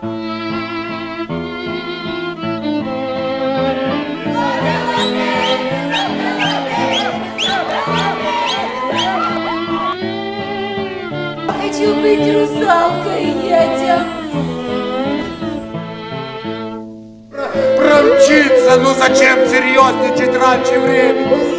Хочу быть русалкой, я тяну. Промчится, ну зачем серьезничать раньше времени?